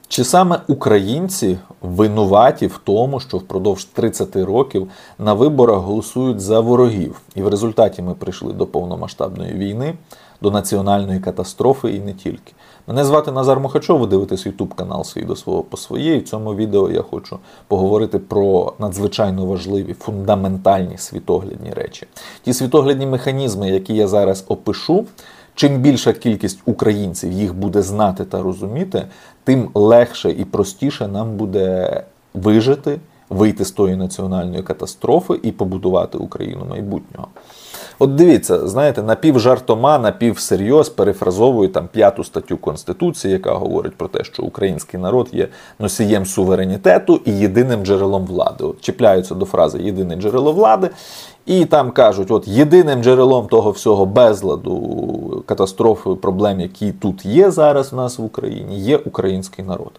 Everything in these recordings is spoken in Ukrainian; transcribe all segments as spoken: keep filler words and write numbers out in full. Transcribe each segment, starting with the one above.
Чи саме українці винуваті в тому, що впродовж тридцяти років на виборах голосують за ворогів? І в результаті ми прийшли до повномасштабної війни, до національної катастрофи і не тільки. Мене звати Назар Мухачов, ви дивитесь ютуб канал «Свій до свого по своє». І в цьому відео я хочу поговорити про надзвичайно важливі, фундаментальні світоглядні речі. Ті світоглядні механізми, які я зараз опишу, чим більша кількість українців їх буде знати та розуміти, тим легше і простіше нам буде вижити, вийти з тої національної катастрофи і побудувати Україну майбутнього. От дивіться, знаєте, напівжартома, напівсерйоз перефразовую там п'яту статтю Конституції, яка говорить про те, що український народ є носієм суверенітету і єдиним джерелом влади. От чіпляються до фрази «єдине джерело влади», і там кажуть, от єдиним джерелом того всього безладу, катастрофи, проблем, які тут є зараз в нас в Україні, є український народ.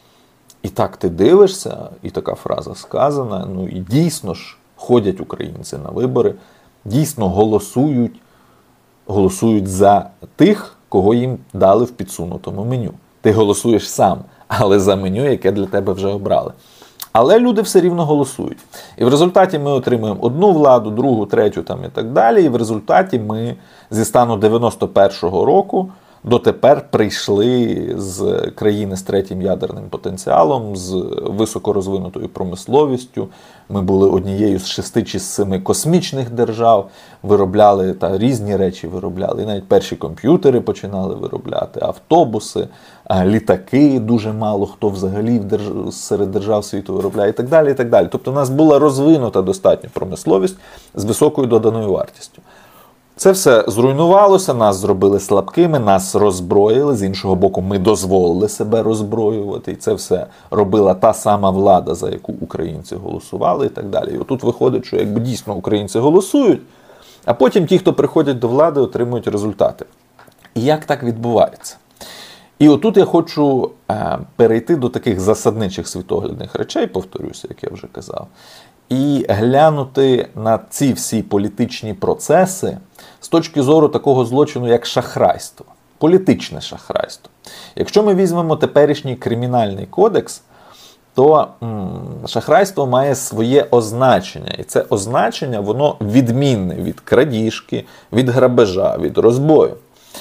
І так ти дивишся, і така фраза сказана, ну і дійсно ж ходять українці на вибори, дійсно голосують, голосують за тих, кого їм дали в підсунутому меню. Ти голосуєш сам, але за меню, яке для тебе вже обрали. Але люди все рівно голосують. І в результаті ми отримуємо одну владу, другу, третю там і так далі. І в результаті ми зі стану дев'яносто першого року дотепер прийшли з країни з третім ядерним потенціалом, з високорозвинутою промисловістю. Ми були однією з шести чи семи космічних держав, виробляли та різні речі виробляли. І навіть перші комп'ютери починали виробляти, автобуси, літаки дуже мало хто взагалі в держ... серед держав світу виробляє і так далі, і так далі. Тобто у нас була розвинута достатньо промисловість з високою доданою вартістю. Це все зруйнувалося, нас зробили слабкими, нас роззброїли, з іншого боку ми дозволили себе роззброювати, і це все робила та сама влада, за яку українці голосували і так далі. І отут виходить, що якби дійсно українці голосують, а потім ті, хто приходять до влади, отримують результати. І як так відбувається? І отут я хочу е, перейти до таких засадничих світоглядних речей, повторюся, як я вже казав, і глянути на ці всі політичні процеси з точки зору такого злочину, як шахрайство. Політичне шахрайство. Якщо ми візьмемо теперішній кримінальний кодекс, то м, шахрайство має своє означення. І це означення, воно відмінне від крадіжки, від грабежа, від розбою.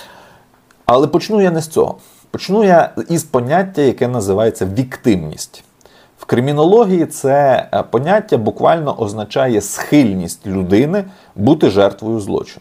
Але почну я не з цього. Почну я із поняття, яке називається віктимність. В кримінології це поняття буквально означає схильність людини бути жертвою злочину.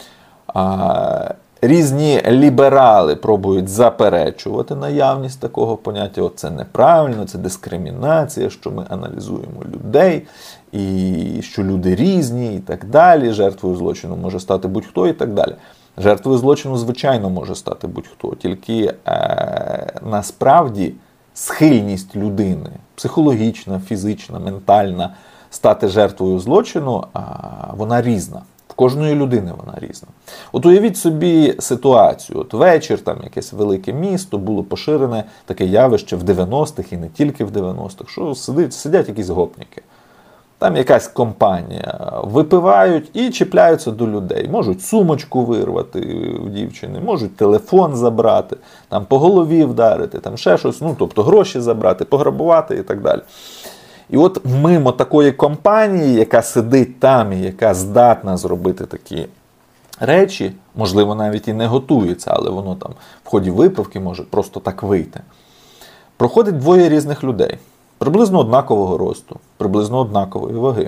Різні ліберали пробують заперечувати наявність такого поняття. От це неправильно, це дискримінація, що ми аналізуємо людей, і що люди різні і так далі. Жертвою злочину може стати будь-хто і так далі. Жертвою злочину, звичайно, може стати будь-хто. Тільки е, насправді схильність людини, психологічна, фізична, ментальна, стати жертвою злочину, а, вона різна. В кожної людини вона різна. От уявіть собі ситуацію. От вечір, там якесь велике місто, було поширене таке явище в дев'яностих і не тільки в дев'яностих, що сидять, сидять якісь гопніки. Там якась компанія, випивають і чіпляються до людей. Можуть сумочку вирвати в дівчини, можуть телефон забрати, там по голові вдарити, там ще щось, ну, тобто гроші забрати, пограбувати і так далі. І от мимо такої компанії, яка сидить там і яка здатна зробити такі речі, можливо, навіть і не готується, але воно там в ході випивки може просто так вийти, проходить двоє різних людей. Приблизно однакового росту, приблизно однакової ваги.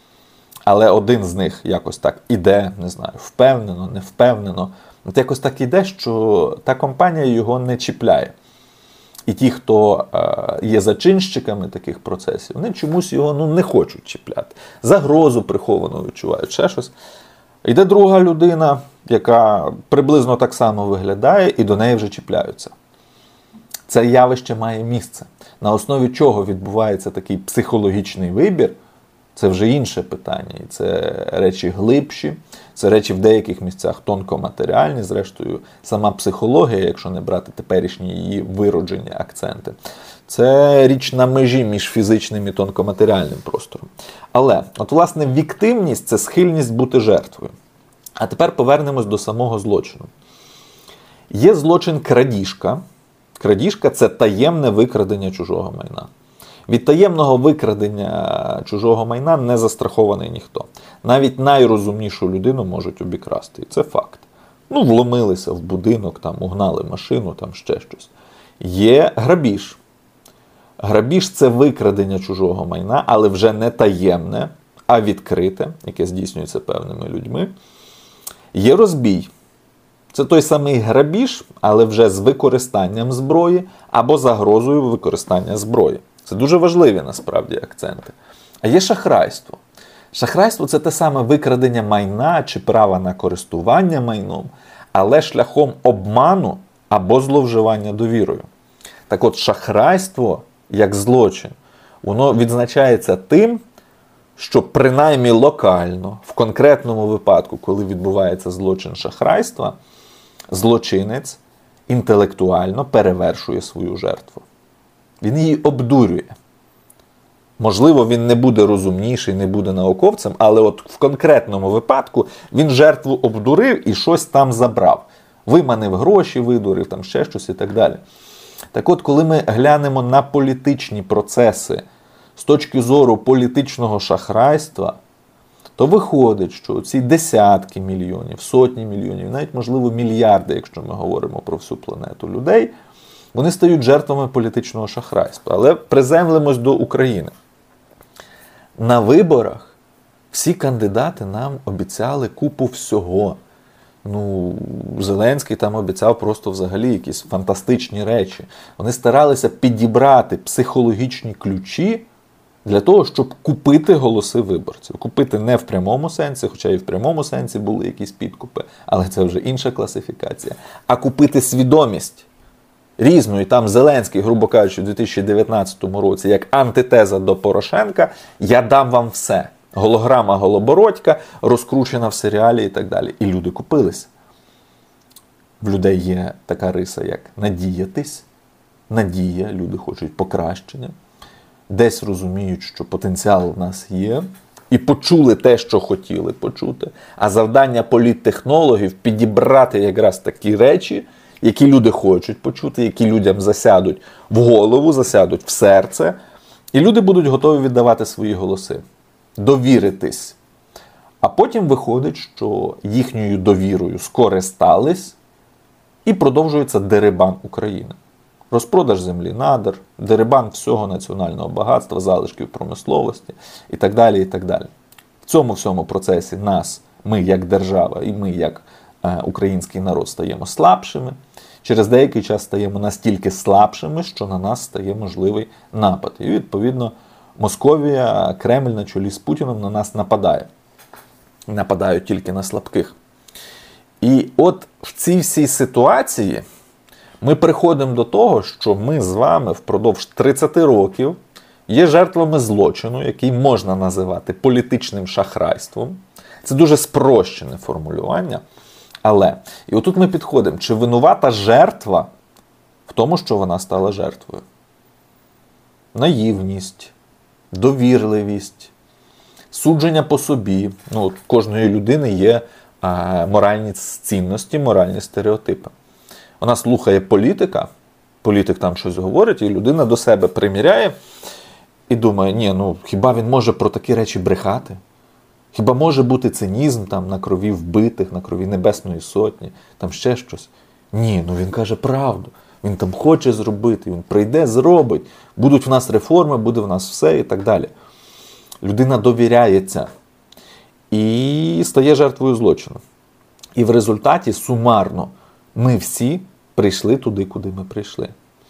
Але один з них якось так іде, не знаю, впевнено, не впевнено. От якось так іде, що та компанія його не чіпляє. І ті, хто е, є зачинщиками таких процесів, вони чомусь його ну, не хочуть чіпляти. Загрозу приховану відчувають, ще щось. Йде друга людина, яка приблизно так само виглядає, і до неї вже чіпляються. Це явище має місце. На основі чого відбувається такий психологічний вибір, це вже інше питання. І це речі глибші, це речі в деяких місцях тонкоматеріальні. Зрештою, сама психологія, якщо не брати теперішні її вироджені акценти, це річ на межі між фізичним і тонкоматеріальним простором. Але, от власне, віктимність – це схильність бути жертвою. А тепер повернемось до самого злочину. Є злочин крадіжка. Крадіжка – це таємне викрадення чужого майна. Від таємного викрадення чужого майна не застрахований ніхто. Навіть найрозумнішу людину можуть обікрасти. І це факт. Ну, вломилися в будинок, там, угнали машину, там ще щось. Є грабіж. Грабіж – це викрадення чужого майна, але вже не таємне, а відкрите, яке здійснюється певними людьми. Є розбій. Це той самий грабіж, але вже з використанням зброї або загрозою використання зброї. Це дуже важливі, насправді, акценти. А є шахрайство. Шахрайство – це те саме викрадення майна чи права на користування майном, але шляхом обману або зловживання довірою. Так от, шахрайство, як злочин, воно відзначається тим, що принаймні локально, в конкретному випадку, коли відбувається злочин шахрайства, злочинець інтелектуально перевершує свою жертву. Він її обдурює. Можливо, він не буде розумніший, не буде науковцем, але от в конкретному випадку він жертву обдурив і щось там забрав. Виманив гроші, видурив, там ще щось і так далі. Так от, коли ми глянемо на політичні процеси з точки зору політичного шахрайства, то виходить, що ці десятки мільйонів, сотні мільйонів, навіть, можливо, мільярди, якщо ми говоримо про всю планету людей, вони стають жертвами політичного шахрайства. Але приземлимось до України. На виборах всі кандидати нам обіцяли купу всього. Ну, Зеленський там обіцяв просто взагалі якісь фантастичні речі. Вони старалися підібрати психологічні ключі для того, щоб купити голоси виборців. Купити не в прямому сенсі, хоча і в прямому сенсі були якісь підкупи, але це вже інша класифікація. А купити свідомість різну. І там Зеленський, грубо кажучи, у дві тисячі дев'ятнадцятому році, як антитеза до Порошенка, я дам вам все. Голограма Голобородька, розкручена в серіалі і так далі. І люди купились. В людей є така риса, як надіятись. Надія, люди хочуть покращення. Десь розуміють, що потенціал в нас є. І почули те, що хотіли почути. А завдання політтехнологів – підібрати якраз такі речі, які люди хочуть почути, які людям засядуть в голову, засядуть в серце. І люди будуть готові віддавати свої голоси. Довіритись. А потім виходить, що їхньою довірою скористались і продовжується дерибан України. Розпродаж землі, надр, дерибан всього національного багатства, залишків промисловості і так далі, і так далі. В цьому всьому процесі нас, ми як держава і ми як е, український народ стаємо слабшими. Через деякий час стаємо настільки слабшими, що на нас стає можливий напад. І відповідно Московія, Кремль на чолі з Путіним на нас нападає. Нападають тільки на слабких. І от в цій всій ситуації ми приходимо до того, що ми з вами впродовж тридцяти років є жертвами злочину, який можна називати політичним шахрайством. Це дуже спрощене формулювання. Але, і отут ми підходимо, чи винувата жертва в тому, що вона стала жертвою? Наївність, довірливість, судження по собі. Ну, от, у кожної людини є а, моральні цінності, моральні стереотипи. Вона слухає політика, політик там щось говорить, і людина до себе приміряє і думає, ні, ну хіба він може про такі речі брехати? Хіба може бути цинізм там на крові вбитих, на крові Небесної Сотні, там ще щось? Ні, ну він каже правду. Він там хоче зробити, він прийде, зробить. Будуть в нас реформи, буде в нас все і так далі. Людина довіряється і стає жертвою злочину. І в результаті сумарно ми всі прийшли туди, куди ми прийшли.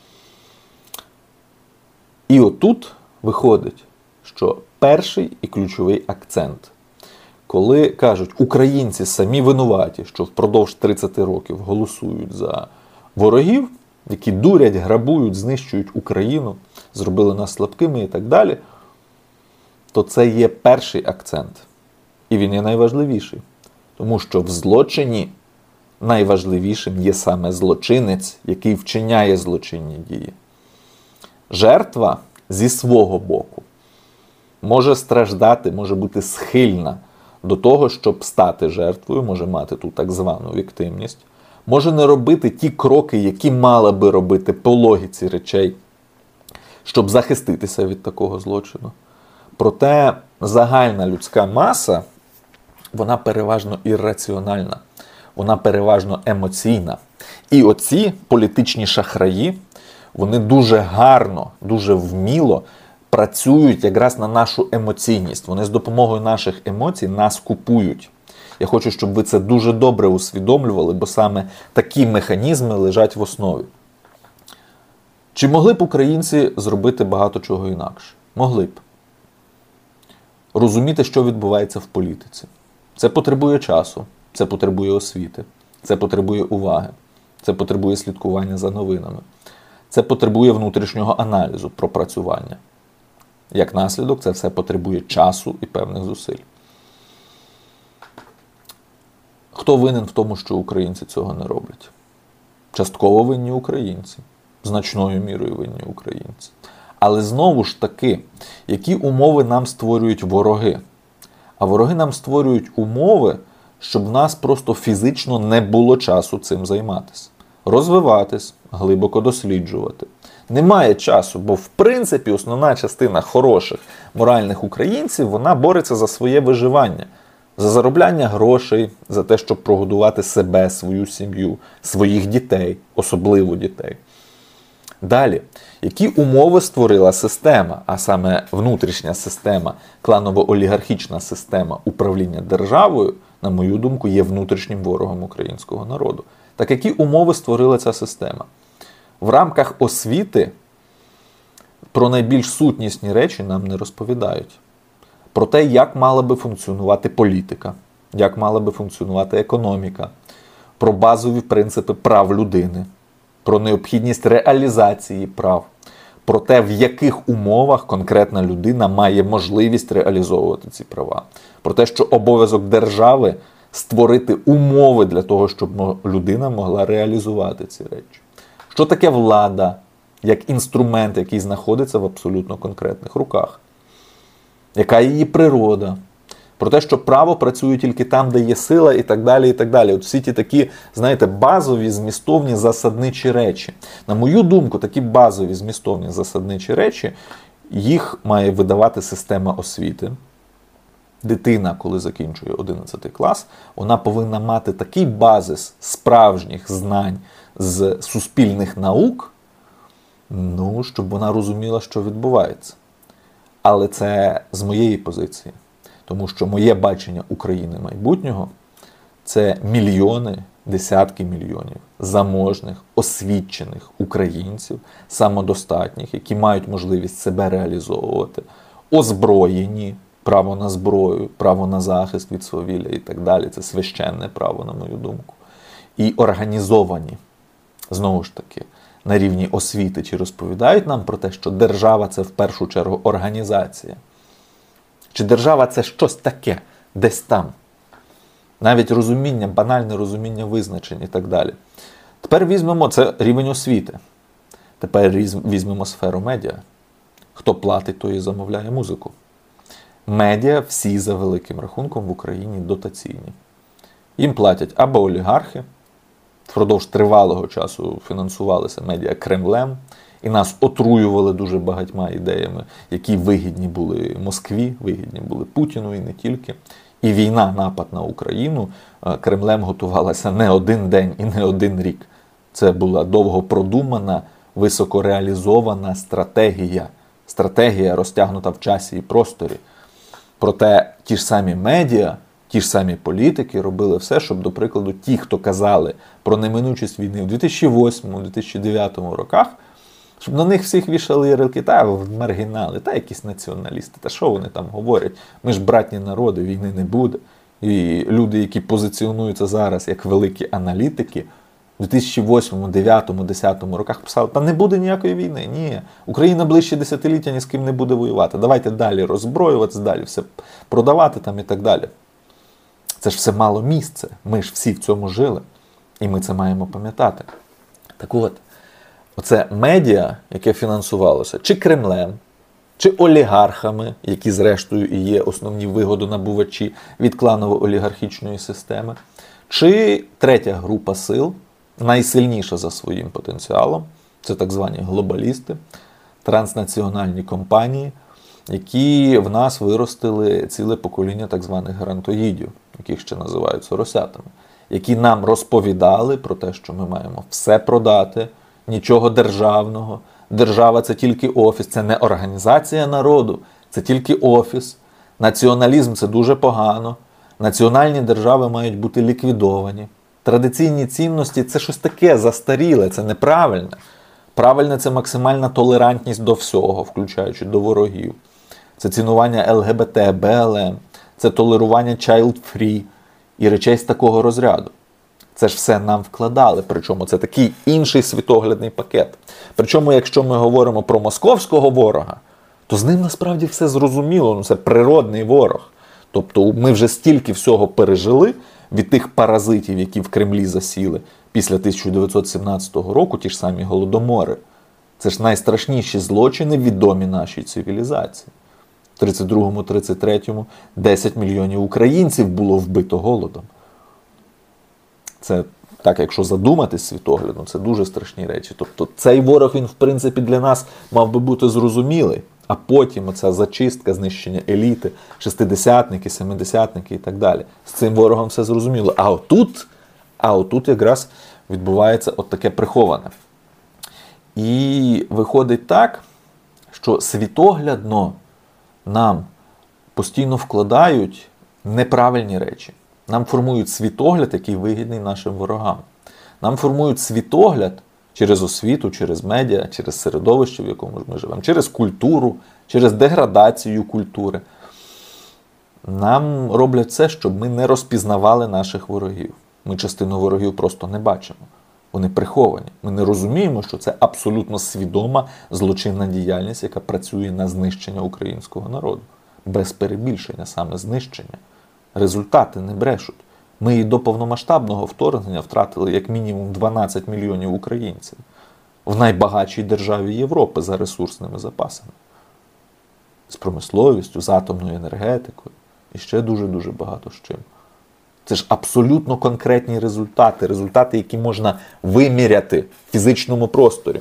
І отут виходить, що перший і ключовий акцент. Коли кажуть, українці самі винуваті, що впродовж тридцяти років голосують за ворогів, які дурять, грабують, знищують Україну, зробили нас слабкими і так далі, то це є перший акцент. І він є найважливіший. Тому що в злочині найважливішим є саме злочинець, який вчиняє злочинні дії. Жертва зі свого боку може страждати, може бути схильна до того, щоб стати жертвою, може мати ту так звану віктимність, може не робити ті кроки, які мала би робити по логіці речей, щоб захиститися від такого злочину. Проте загальна людська маса, вона переважно ірраціональна, вона переважно емоційна. І оці політичні шахраї, вони дуже гарно, дуже вміло працюють якраз на нашу емоційність. Вони з допомогою наших емоцій нас купують. Я хочу, щоб ви це дуже добре усвідомлювали, бо саме такі механізми лежать в основі. Чи могли б українці зробити багато чого інакше? Могли б. Розуміти, що відбувається в політиці. Це потребує часу, це потребує освіти, це потребує уваги, це потребує слідкування за новинами, це потребує внутрішнього аналізу, пропрацювання. Як наслідок, це все потребує часу і певних зусиль. Хто винен в тому, що українці цього не роблять? Частково винні українці, значною мірою винні українці. Але знову ж таки, які умови нам створюють вороги? А вороги нам створюють умови, щоб в нас просто фізично не було часу цим займатися. Розвиватись, глибоко досліджувати. Немає часу, бо в принципі основна частина хороших моральних українців, вона бореться за своє виживання. За заробляння грошей, за те, щоб прогодувати себе, свою сім'ю, своїх дітей, особливо дітей. Далі, які умови створила система, а саме внутрішня система, кланово-олігархічна система управління державою, на мою думку, є внутрішнім ворогом українського народу. Так які умови створила ця система? В рамках освіти про найбільш сутнісні речі нам не розповідають. Про те, як мала би функціонувати політика, як мала би функціонувати економіка, про базові принципи прав людини, про необхідність реалізації прав, про те, в яких умовах конкретна людина має можливість реалізовувати ці права, про те, що обов'язок держави створити умови для того, щоб людина могла реалізувати ці речі. Що таке влада, як інструмент, який знаходиться в абсолютно конкретних руках? Яка її природа? Про те, що право працює тільки там, де є сила, і так далі, і так далі. От всі ті такі, знаєте, базові, змістовні, засадничі речі. На мою думку, такі базові, змістовні, засадничі речі, їх має видавати система освіти. Дитина, коли закінчує одинадцятий клас, вона повинна мати такий базис справжніх знань з суспільних наук, ну, щоб вона розуміла, що відбувається. Але це з моєї позиції. Тому що моє бачення України майбутнього – це мільйони, десятки мільйонів заможних, освічених українців, самодостатніх, які мають можливість себе реалізовувати, озброєні, право на зброю, право на захист від свавілля і так далі. Це священне право, на мою думку. І організовані, знову ж таки, на рівні освіти, чи розповідають нам про те, що держава – це в першу чергу організація? Чи держава – це щось таке, десь там? Навіть розуміння, банальне розуміння визначень і так далі. Тепер візьмемо, це рівень освіти. Тепер візьмемо сферу медіа. Хто платить, той і замовляє музику. Медіа всі за великим рахунком в Україні дотаційні. Їм платять або олігархи, впродовж тривалого часу фінансувалися медіа Кремлем, і нас отруювали дуже багатьма ідеями, які вигідні були Москві, вигідні були Путіну і не тільки. І війна, напад на Україну, Кремлем готувалася не один день і не один рік. Це була довго продумана, високореалізована стратегія. Стратегія, розтягнута в часі і просторі. Проте ті ж самі медіа, ті ж самі політики робили все, щоб, до прикладу, ті, хто казали про неминучість війни в дві тисячі восьмому - дві тисячі дев'ятому роках, щоб на них всіх вішали ярлики, та маргінали, та якісь націоналісти, та що вони там говорять? Ми ж братні народи, війни не буде. І люди, які позиціонуються зараз як великі аналітики, в дві тисячі восьмому, дев'ятому, десятому роках писали, та не буде ніякої війни, ні. Україна ближче десятиліття ні з ким не буде воювати. Давайте далі роззброюватися, далі все продавати там і так далі. Це ж все мало місце. Ми ж всі в цьому жили. І ми це маємо пам'ятати. Так от, оце медіа, яке фінансувалося чи Кремлем, чи олігархами, які зрештою і є основні вигодонабувачі від кланово-олігархічної системи, чи третя група сил, найсильніша за своїм потенціалом. Це так звані глобалісти, транснаціональні компанії, які в нас виростили ціле покоління так званих грантоїдів, яких ще називають соросятами, які нам розповідали про те, що ми маємо все продати, нічого державного. Держава – це тільки офіс, це не організація народу, це тільки офіс. Націоналізм – це дуже погано. Національні держави мають бути ліквідовані. Традиційні цінності – це щось таке застаріле, це неправильне. Правильне – це максимальна толерантність до всього, включаючи до ворогів. Це цінування ел ге бе те, бе ел ем, це толерування child-free і речей з такого розряду. Це ж все нам вкладали, причому це такий інший світоглядний пакет. Причому, якщо ми говоримо про московського ворога, то з ним насправді все зрозуміло, ну це природний ворог. Тобто ми вже стільки всього пережили від тих паразитів, які в Кремлі засіли після тисяча дев'ятсот сімнадцятого року, ті ж самі голодомори. Це ж найстрашніші злочини, відомі нашій цивілізації. В тридцять другому - тридцять третьому десять мільйонів українців було вбито голодом. Це так, якщо задуматись світоглядно, це дуже страшні речі. Тобто цей ворог, він в принципі для нас мав би бути зрозумілий. А потім оця зачистка, знищення еліти, шестидесятники, семидесятники і так далі. З цим ворогом все зрозуміло. А отут, а отут якраз відбувається от таке приховане. І виходить так, що світоглядно нам постійно вкладають неправильні речі. Нам формують світогляд, який вигідний нашим ворогам. Нам формують світогляд через освіту, через медіа, через середовище, в якому ми живемо, через культуру, через деградацію культури. Нам роблять все, щоб ми не розпізнавали наших ворогів. Ми частину ворогів просто не бачимо. Вони приховані. Ми не розуміємо, що це абсолютно свідома злочинна діяльність, яка працює на знищення українського народу. Без перебільшення, саме знищення. Результати не брешуть. Ми і до повномасштабного вторгнення втратили як мінімум дванадцять мільйонів українців в найбагатшій державі Європи за ресурсними запасами. З промисловістю, з атомною енергетикою і ще дуже-дуже багато з чим. Це ж абсолютно конкретні результати, результати, які можна виміряти в фізичному просторі.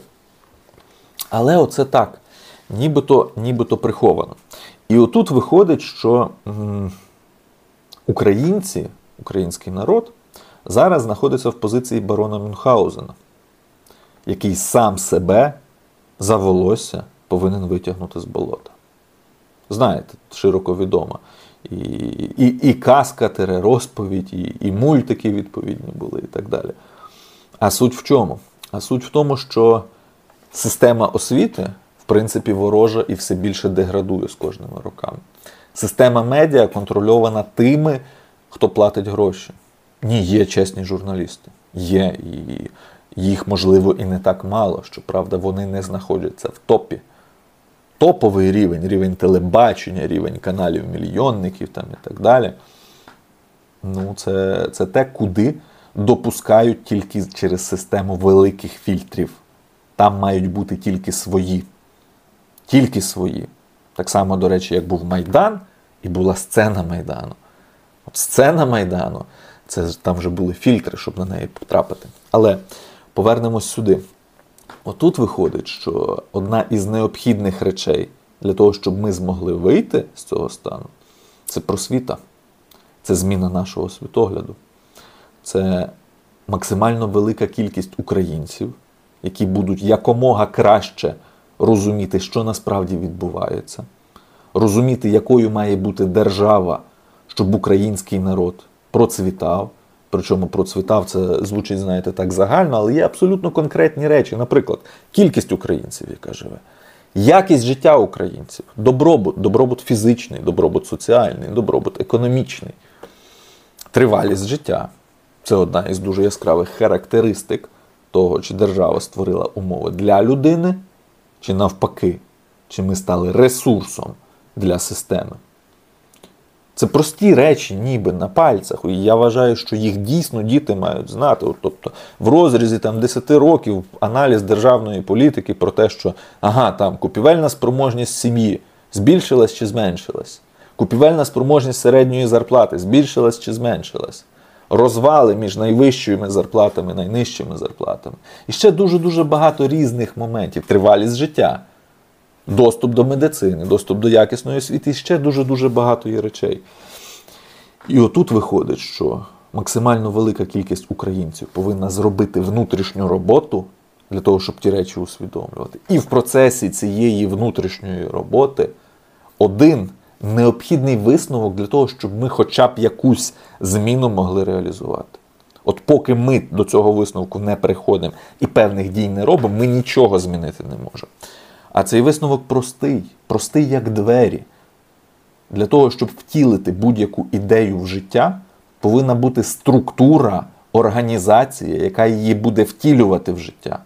Але оце так, нібито, нібито приховано. І отут виходить, що м- українці, український народ, зараз знаходиться в позиції барона Мюнхгаузена, який сам себе за волосся повинен витягнути з болота. Знаєте, широко відома. І, і, і казка, розповідь, і, і мультики відповідні були, і так далі. А суть в чому? А суть в тому, що система освіти, в принципі, ворожа і все більше деградує з кожними роками. Система медіа контрольована тими, хто платить гроші. Ні, є чесні журналісти. Є, і їх, можливо, і не так мало. Щоправда, вони не знаходяться в топі. Топовий рівень, рівень телебачення, рівень каналів-мільйонників там і так далі. Ну, це, це те, куди допускають тільки через систему великих фільтрів. Там мають бути тільки свої. Тільки свої. Так само, до речі, як був Майдан і була сцена Майдану. От сцена Майдану, це там вже були фільтри, щоб на неї потрапити. Але повернемось сюди. Отут виходить, що одна із необхідних речей для того, щоб ми змогли вийти з цього стану, це просвіта, це зміна нашого світогляду. Це максимально велика кількість українців, які будуть якомога краще розуміти, що насправді відбувається, розуміти, якою має бути держава, щоб український народ процвітав. Причому процвітав, це звучить, знаєте, так загально, але є абсолютно конкретні речі. Наприклад, кількість українців, яка живе, якість життя українців, добробут, добробут фізичний, добробут соціальний, добробут економічний, тривалість життя. Це одна із дуже яскравих характеристик того, чи держава створила умови для людини, чи навпаки, чи ми стали ресурсом для системи. Це прості речі, ніби на пальцях. І я вважаю, що їх дійсно діти мають знати. От, тобто в розрізі там, десяти років аналіз державної політики про те, що ага, там купівельна спроможність сім'ї збільшилась чи зменшилась. Купівельна спроможність середньої зарплати збільшилась чи зменшилась. розвали між найвищими зарплатами і найнижчими зарплатами. І ще дуже-дуже багато різних моментів. Тривалість життя, доступ до медицини, доступ до якісної освіти, і ще дуже-дуже багато є речей. І отут виходить, що максимально велика кількість українців повинна зробити внутрішню роботу для того, щоб ті речі усвідомлювати. І в процесі цієї внутрішньої роботи один необхідний висновок для того, щоб ми хоча б якусь зміну могли реалізувати. От поки ми до цього висновку не приходимо і певних дій не робимо, ми нічого змінити не можемо. А цей висновок простий, простий як двері. Для того, щоб втілити будь-яку ідею в життя, повинна бути структура, організація, яка її буде втілювати в життя.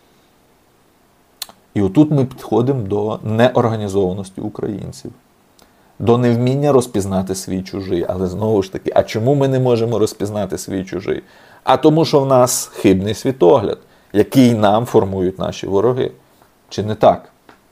І отут ми підходимо до неорганізованості українців, до невміння розпізнати свій чужий. Але знову ж таки, а чому ми не можемо розпізнати свій чужий? А тому, що в нас хибний світогляд, який нам формують наші вороги. Чи не так?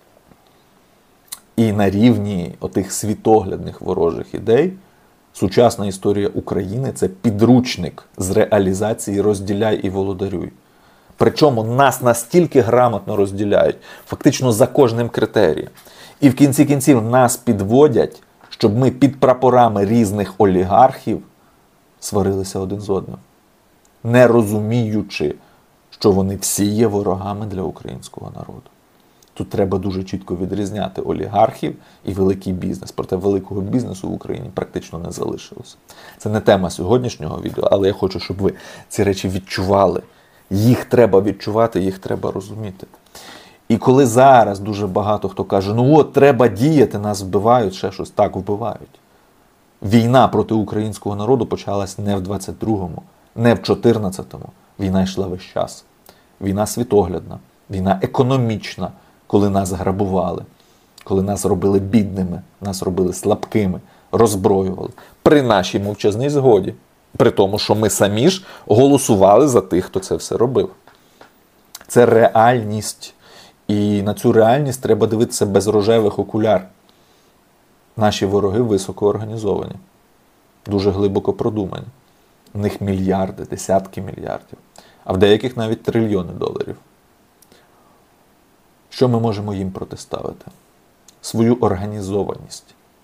І на рівні отих світоглядних ворожих ідей сучасна історія України – це підручник з реалізації «розділяй і володарюй». Причому нас настільки грамотно розділяють, фактично за кожним критерієм. І в кінці кінців нас підводять, щоб ми під прапорами різних олігархів сварилися один з одним, не розуміючи, що вони всі є ворогами для українського народу. Тут треба дуже чітко відрізняти олігархів і великий бізнес. Проте великого бізнесу в Україні практично не залишилося. Це не тема сьогоднішнього відео, але я хочу, щоб ви ці речі відчували. Їх треба відчувати, їх треба розуміти. І коли зараз дуже багато хто каже, ну от, треба діяти, нас вбивають, ще щось, так, вбивають. Війна проти українського народу почалась не в двадцять другому, не в чотирнадцятому. Війна йшла весь час. Війна світоглядна, війна економічна, коли нас грабували, коли нас робили бідними, нас робили слабкими, роззброювали. При нашій мовчазній згоді. При тому, що ми самі ж голосували за тих, хто це все робив. Це реальність. І на цю реальність треба дивитися без рожевих окуляр. Наші вороги високо організовані, дуже глибоко продумані. В них мільярди, десятки мільярдів, а в деяких навіть трильйони доларів. Що ми можемо їм протиставити? Свою організованість.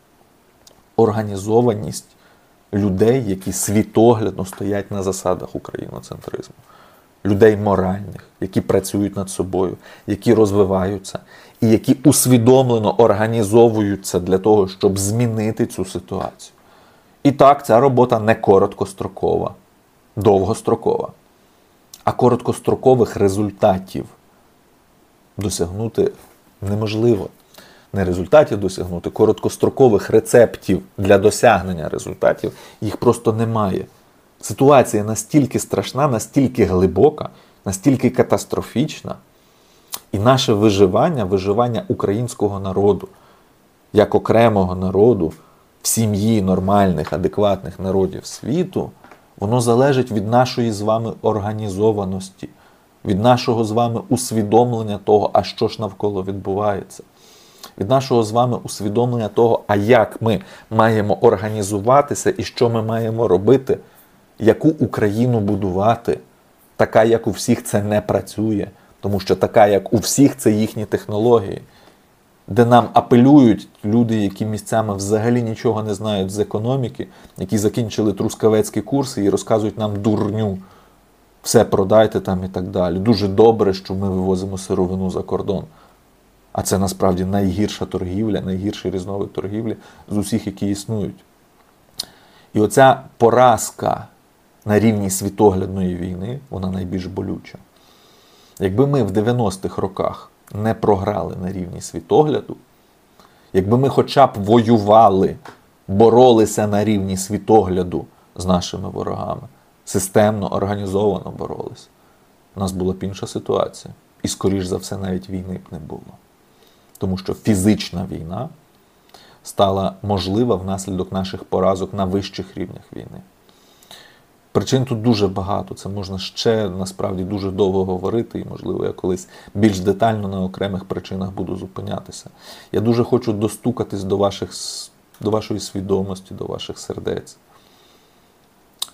Організованість людей, які світоглядно стоять на засадах україноцентризму. Людей моральних, які працюють над собою, які розвиваються і які усвідомлено організовуються для того, щоб змінити цю ситуацію. І так, ця робота не короткострокова, довгострокова. А короткострокових результатів досягнути неможливо. Не результатів досягнути, короткострокових рецептів для досягнення результатів, їх просто немає. Ситуація настільки страшна, настільки глибока, настільки катастрофічна. І наше виживання, виживання українського народу, як окремого народу, в сім'ї нормальних, адекватних народів світу, воно залежить від нашої з вами організованості, від нашого з вами усвідомлення того, а що ж навколо відбувається. Від нашого з вами усвідомлення того, а як ми маємо організуватися і що ми маємо робити, яку Україну будувати. Така, як у всіх, це не працює, тому що така, як у всіх, це їхні технології, де нам апелюють люди, які місцями взагалі нічого не знають з економіки, які закінчили трускавецькі курси і розказують нам дурню. Все продайте там і так далі. Дуже добре, що ми вивозимо сировину за кордон. А це насправді найгірша торгівля, найгірший різновид торгівлі з усіх, які існують. І оця поразка на рівні світоглядної війни, вона найбільш болюча. Якби ми в дев'яностих роках не програли на рівні світогляду, якби ми хоча б воювали, боролися на рівні світогляду з нашими ворогами, системно, організовано боролися, у нас була б інша ситуація. І, скоріш за все, навіть війни б не було. Тому що фізична війна стала можлива внаслідок наших поразок на вищих рівнях війни. Причин тут дуже багато, це можна ще насправді дуже довго говорити, і, можливо, я колись більш детально на окремих причинах буду зупинятися. Я дуже хочу достукатись до, ваших, до вашої свідомості, до ваших сердець.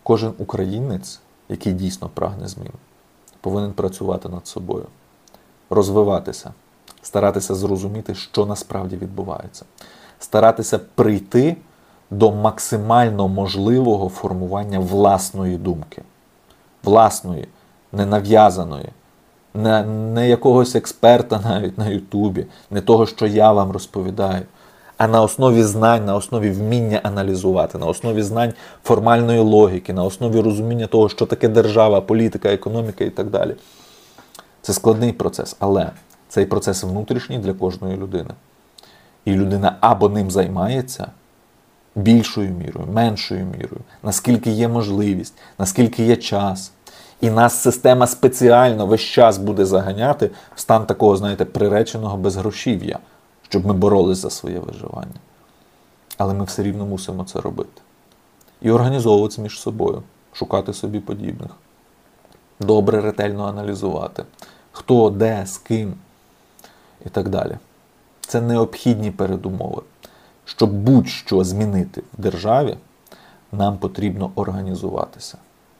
Кожен українець, який дійсно прагне змін, повинен працювати над собою, розвиватися, старатися зрозуміти, що насправді відбувається, старатися прийти до максимально можливого формування власної думки. Власної, не нав'язаної, не, не якогось експерта навіть на Ютубі, не того, що я вам розповідаю, а на основі знань, на основі вміння аналізувати, на основі знань формальної логіки, на основі розуміння того, що таке держава, політика, економіка і так далі. Це складний процес, але цей процес внутрішній для кожної людини. І людина або ним займається більшою мірою, меншою мірою, наскільки є можливість, наскільки є час. І нас система спеціально весь час буде заганяти в стан такого, знаєте, приреченого безгрошів'я, щоб ми боролись за своє виживання. Але ми все рівно мусимо це робити. І організовуватися між собою, шукати собі подібних. Добре, ретельно аналізувати. Хто, де, з ким і так далі. Це необхідні передумови. Щоб будь-що змінити в державі, нам потрібно організуватися.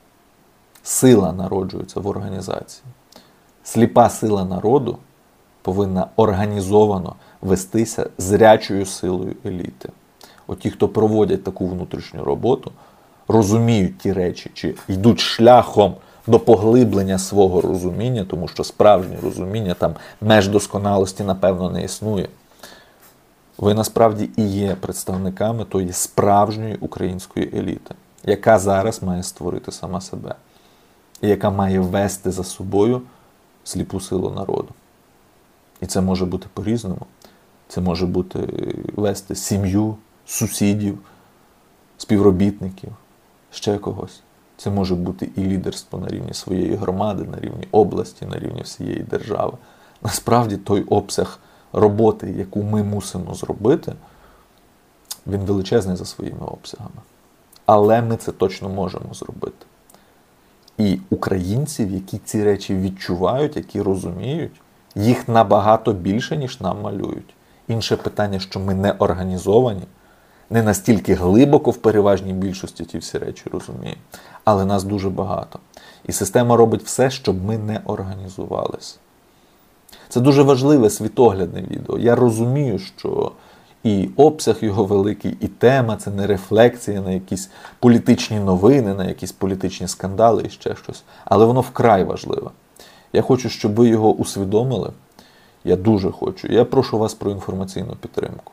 Сила народжується в організації. Сліпа сила народу повинна організовано вестися зрячою силою еліти. От ті, хто проводять таку внутрішню роботу, розуміють ті речі, чи йдуть шляхом до поглиблення свого розуміння, тому що справжнє розуміння, там меж досконалості, напевно, не існує. Ви насправді і є представниками тої справжньої української еліти, яка зараз має створити сама себе. І яка має вести за собою сліпу силу народу. І це може бути по-різному. Це може бути вести сім'ю, сусідів, співробітників, ще когось. Це може бути і лідерство на рівні своєї громади, на рівні області, на рівні всієї держави. Насправді той обсяг роботи, яку ми мусимо зробити, він величезний за своїми обсягами. Але ми це точно можемо зробити. І українців, які ці речі відчувають, які розуміють, їх набагато більше, ніж нам малюють. Інше питання, що ми не організовані, не настільки глибоко в переважній більшості ті всі речі розуміємо. Але нас дуже багато. І система робить все, щоб ми не організувалися. Це дуже важливе світоглядне відео. Я розумію, що і обсяг його великий, і тема – це не рефлексія на якісь політичні новини, на якісь політичні скандали і ще щось. Але воно вкрай важливе. Я хочу, щоб ви його усвідомили. Я дуже хочу. Я прошу вас про інформаційну підтримку.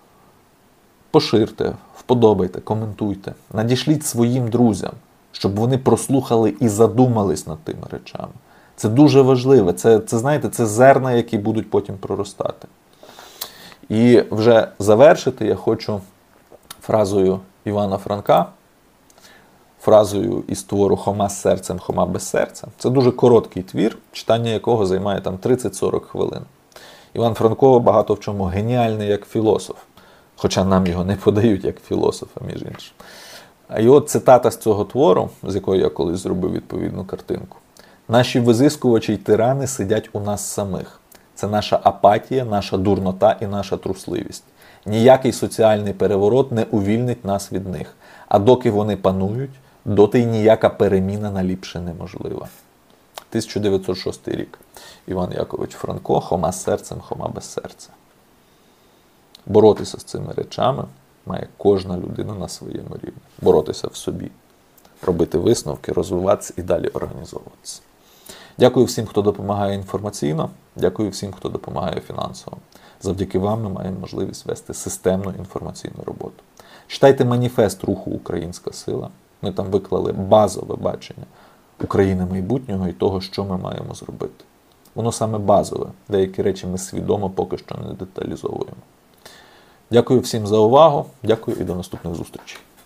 Поширте, вподобайте, коментуйте. Надішліть своїм друзям, щоб вони прослухали і задумались над тими речами. Це дуже важливо. Це, це, знаєте, це зерна, які будуть потім проростати. І вже завершити я хочу фразою Івана Франка, фразою із твору «Хома з серцем, Хома без серця». Це дуже короткий твір, читання якого займає там тридцять-сорок хвилин. Іван Франко багато в чому геніальний як філософ, хоча нам його не подають як філософа, між іншим. І от цитата з цього твору, з якої я колись зробив відповідну картинку. «Наші визискувачі й тирани сидять у нас самих. Це наша апатія, наша дурнота і наша трусливість. Ніякий соціальний переворот не увільнить нас від них. А доки вони панують, доти й ніяка переміна на ліпше неможлива». тисяча дев'ятсот шостий рік. Іван Якович Франко, «Хома з серцем, Хома без серця». Боротися з цими речами має кожна людина на своєму рівні. Боротися в собі. Робити висновки, розвиватися і далі організовуватися. Дякую всім, хто допомагає інформаційно. Дякую всім, хто допомагає фінансово. Завдяки вам ми маємо можливість вести системну інформаційну роботу. Читайте маніфест руху «Українська сила». Ми там виклали базове бачення України майбутнього і того, що ми маємо зробити. Воно саме базове. Деякі речі ми свідомо поки що не деталізовуємо. Дякую всім за увагу. Дякую і до наступних зустрічей.